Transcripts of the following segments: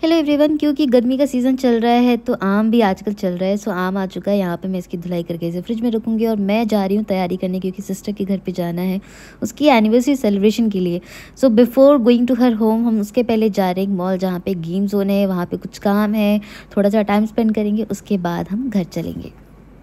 Hello everyone, क्योंकि गर्मी का सीज़न चल रहा है तो आम भी आजकल चल रहा है। सो आम आ चुका है यहाँ पे। मैं इसकी धुलाई करके इसे फ्रिज में रखूँगी और मैं जा रही हूँ तैयारी करने, क्योंकि सिस्टर के घर पे जाना है उसकी एनिवर्सरी सेलिब्रेशन के लिए। So before going to her home हम उसके पहले जा रहे हैं एक मॉल जहाँ पे गेम जोन है, वहाँ पे कुछ काम है, थोड़ा सा टाइम स्पेंड करेंगे, उसके बाद हम घर चलेंगे।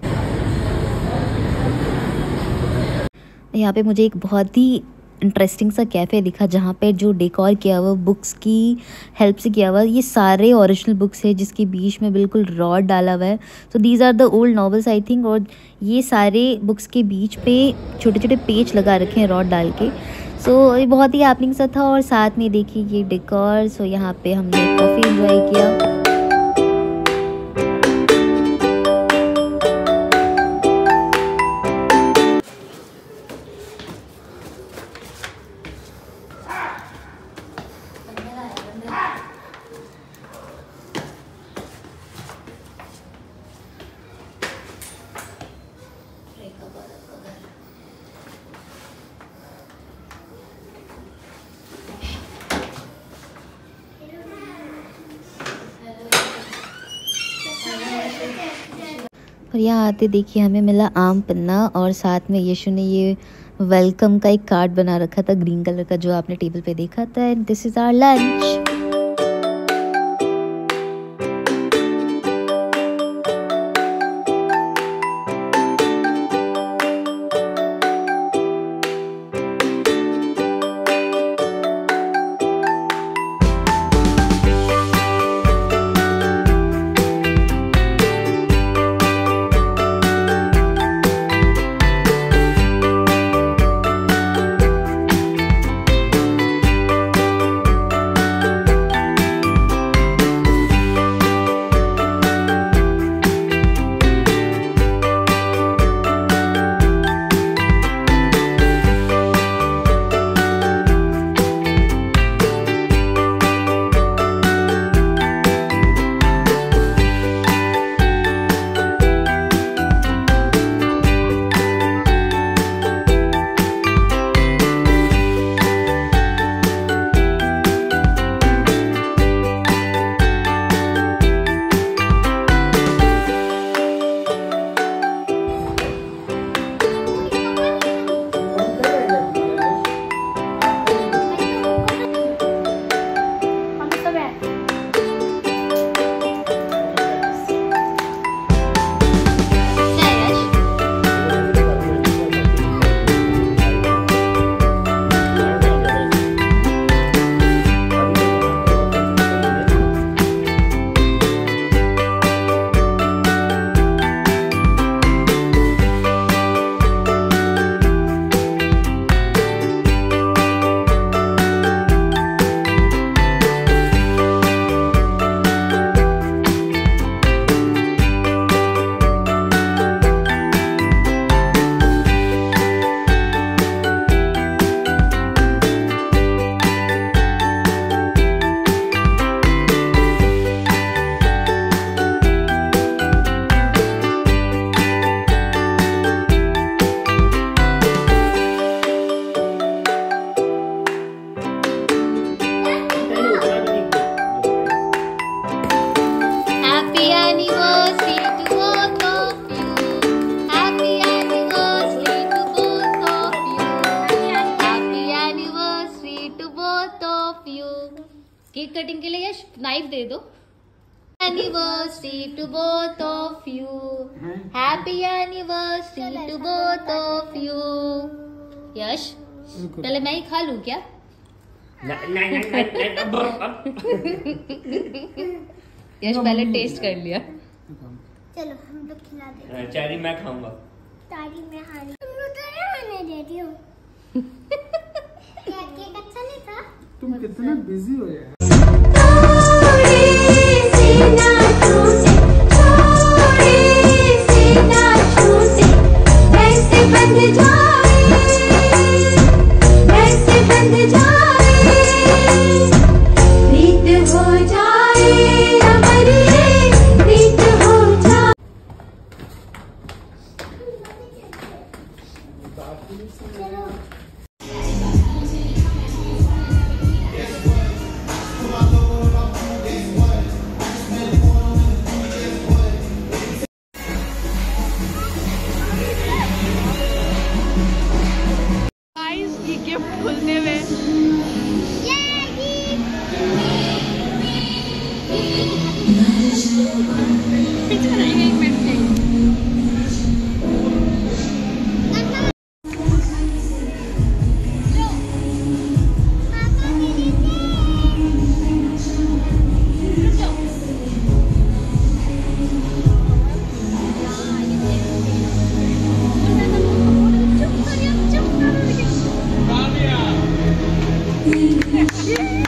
यहाँ पे मुझे एक बहुत ही इंटरेस्टिंग सा कैफ़े दिखा जहाँ पे जो डेकोर किया हुआ बुक्स की हेल्प से किया हुआ। ये सारे ओरिजिनल बुक्स है जिसके बीच में बिल्कुल रॉड डाला हुआ है। So these are the old novels I think. और ये सारे बुक्स के बीच पे छोटे छोटे पेज लगा रखे हैं रॉड डाल के। सो ये बहुत ही हैपनिंग सा था। और साथ में देखिए ये डेकोर। सो यहाँ पे हमने कॉफ़ी एंजॉय किया। और यहाँ आते देखिए हमें मिला आम पन्ना और साथ में यशु ने ये वेलकम का एक कार्ड बना रखा था ग्रीन कलर का, जो आपने टेबल पे देखा था। And this is our lunch. Cake cutting के लिए यश नाइफ दे दो। Anniversary to both of you, happy anniversary to both of you. Yash पहले मैं ही खा लूं क्या? यश पहले टेस्ट कर लिया। चलो हम लोग खिला दे। चारी मैं खाऊंगा। चारी मैं खानी। मैं दे रही हूँ। केक अच्छा नहीं था? तुम कितना बिजी हो यार। Yeah.